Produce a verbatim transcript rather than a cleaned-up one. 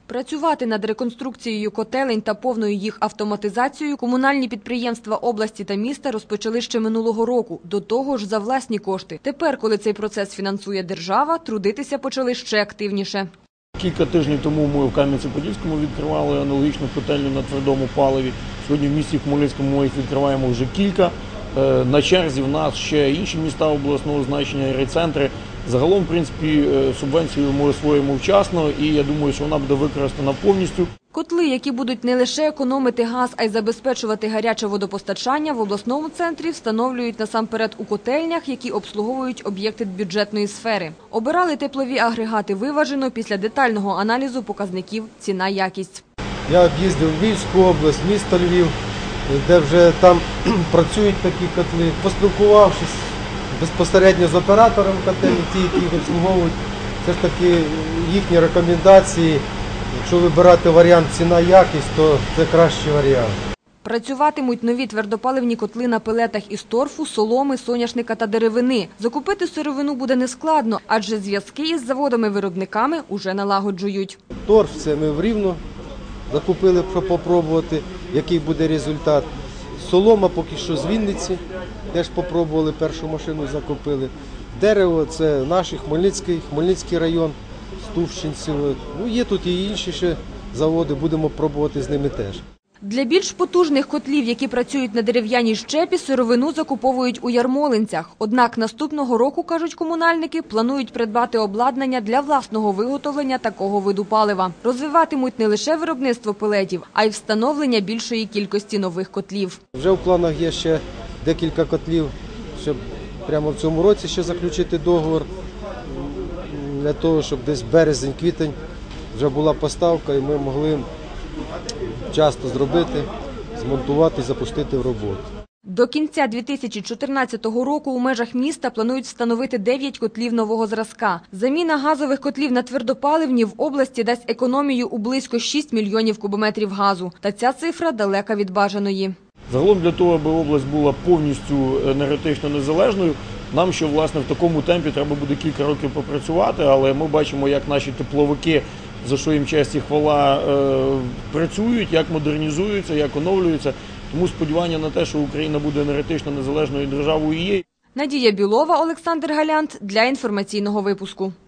Працювати над реконструкцією котелень та повною їх автоматизацією комунальні підприємства області та міста розпочали ще минулого року, до того ж за власні кошти. Тепер, коли цей процес фінансує держава, трудитися почали ще активніше. Кілька тижнів тому ми в Кам'янці-Подільському відкривали аналогічну котельню на твердому паливі. Сьогодні в місті Хмельницькому ми їх відкриваємо вже кілька. На черзі в нас ще інші міста обласного значення, райцентри. Загалом, в принципі, субвенцію ми освоїмо вчасно і я думаю, що вона буде використана повністю. Котли, які будуть не лише економити газ, а й забезпечувати гаряче водопостачання, в обласному центрі встановлюють насамперед у котельнях, які обслуговують об'єкти бюджетної сфери. Обирали теплові агрегати виважено після детального аналізу показників ціна-якість. Я об'їздив Львівську область, місто Львів, де вже там працюють такі котли. Поспілкувавшись безпосередньо з оператором котельні, ті, які їх обслуговують, все ж таки їхні рекомендації. Якщо вибирати варіант ціна-якість, то це кращий варіант. Працюватимуть нові твердопаливні котли на пелетах із торфу, соломи, соняшника та деревини. Закупити сировину буде нескладно, адже зв'язки із заводами-виробниками уже налагоджують. Торф – це ми в Рівно закупили, щоб попробувати, який буде результат. Солома поки що з Вінниці, теж попробували, першу машину закупили. Дерево – це наш Хмельницький, Хмельницький район, Стувщинців. Ну, є тут і інші ще заводи, будемо пробувати з ними теж. Для більш потужних котлів, які працюють на дерев'яній щепі, сировину закуповують у Ярмолинцях. Однак наступного року, кажуть комунальники, планують придбати обладнання для власного виготовлення такого виду палива. Розвиватимуть не лише виробництво пелетів, а й встановлення більшої кількості нових котлів. Вже в планах є ще декілька котлів, щоб прямо в цьому році ще заключити договор, для того, щоб десь березень-квітень вже була поставка і ми могли часто зробити, змонтувати і запустити в роботу. До кінця дві тисячі чотирнадцятого року у межах міста планують встановити дев'ять котлів нового зразка. Заміна газових котлів на твердопаливні в області дасть економію у близько шість мільйонів кубометрів газу. Та ця цифра далека від бажаної. Загалом для того, аби область була повністю енергетично незалежною, нам ще, власне, в такому темпі треба буде кілька років попрацювати, але ми бачимо, як наші тепловики, за що їм честь і хвала, е, працюють, як модернізуються, як оновлюються. Тому сподівання на те, що Україна буде енергетично незалежною державою, є. Надія Білова, Олександр Галянт для інформаційного випуску.